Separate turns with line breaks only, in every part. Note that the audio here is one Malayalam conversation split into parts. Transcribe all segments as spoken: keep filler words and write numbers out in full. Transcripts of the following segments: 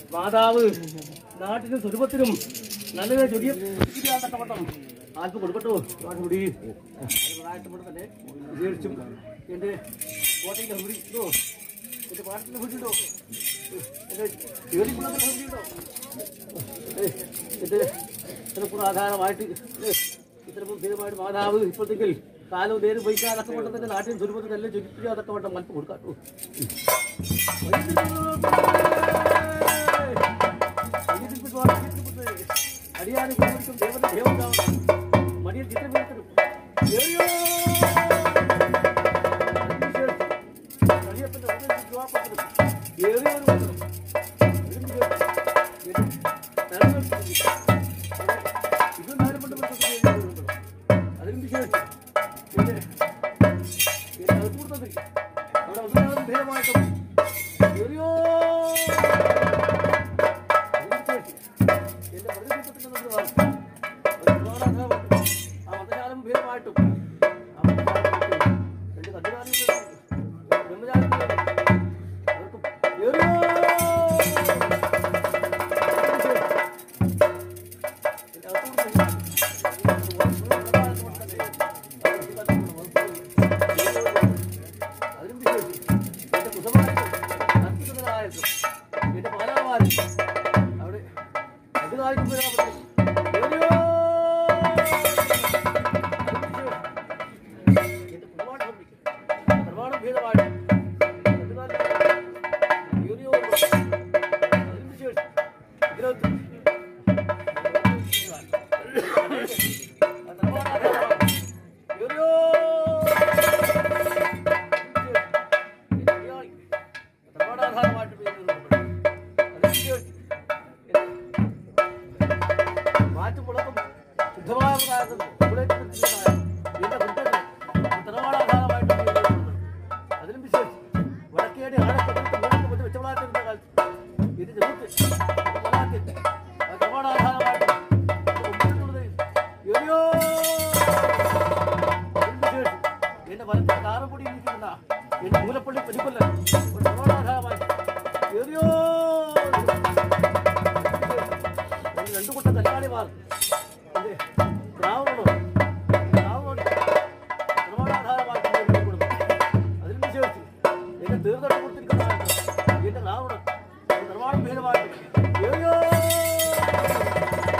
മാതാവ് നാട്ടിനും കുടുംബത്തിനും നല്ലൊരു ചൊടിയ തക്കവട്ടം ആൽപ്പ് കൊടുക്കട്ടോ കൂടി തന്നെ വിജയിച്ചും എൻ്റെ കോട്ടയിലെ ഹുടിട്ടോ എൻ്റെ പാട്ടിൻ്റെ ഹുടിട്ടോ എൻ്റെ ജോലിക്കുള്ള ഹുടിട്ടോ ഇത് ഇത്ര ആധാരമായിട്ട് ഇത്ര ഭീതമായിട്ട് മാതാവ് ഇപ്പോഴത്തേക്കിൽ കാലവും നേരം വഹിക്കാൻ അതൊക്കെ കൊണ്ട് തന്നെ നാട്ടിൽ ദുരിതത്തിൽ എല്ലാം ചുരുക്കി അതൊക്കെ വേണ്ട മൽപ്പ് കൊടുക്കാട്ടോ അടിയാനും കുടുംബത്തിനും ദൈവത്തെ ദേവതാവണം മടിയിൽ ചിത്രം വീഴ്ത്തണം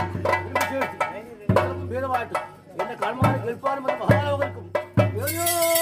എന്നെ കാണുവാൻ കേൾപ്പാനും മഹാലോകർക്കും